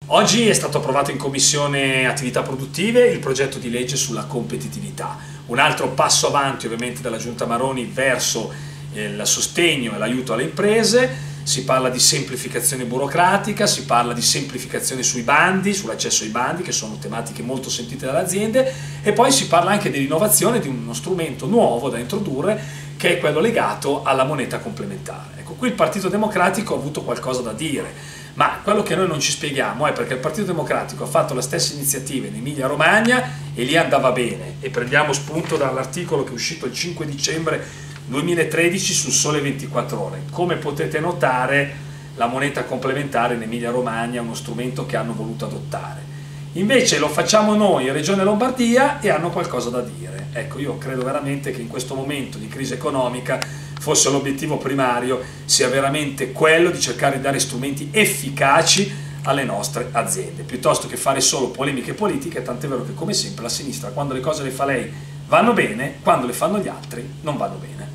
Oggi è stato approvato in Commissione Attività Produttive il progetto di legge sulla competitività, un altro passo avanti ovviamente dalla Giunta Maroni verso il sostegno e l'aiuto alle imprese. Si parla di semplificazione burocratica, si parla di semplificazione sui bandi, sull'accesso ai bandi, che sono tematiche molto sentite dalle aziende, e poi si parla anche dell'innovazione di uno strumento nuovo da introdurre, che è quello legato alla moneta complementare. Ecco, qui il Partito Democratico ha avuto qualcosa da dire, ma quello che noi non ci spieghiamo è perché il Partito Democratico ha fatto la stessa iniziativa in Emilia Romagna e lì andava bene, e prendiamo spunto dall'articolo che è uscito il 5 dicembre 2013 sul Sole 24 Ore. Come potete notare, la moneta complementare in Emilia Romagna è uno strumento che hanno voluto adottare. Invece lo facciamo noi in Regione Lombardia e hanno qualcosa da dire. Ecco, io credo veramente che in questo momento di crisi economica forse l'obiettivo primario sia veramente quello di cercare di dare strumenti efficaci alle nostre aziende, piuttosto che fare solo polemiche politiche, tant'è vero che come sempre la sinistra, quando le cose le fa lei vanno bene, quando le fanno gli altri non vanno bene.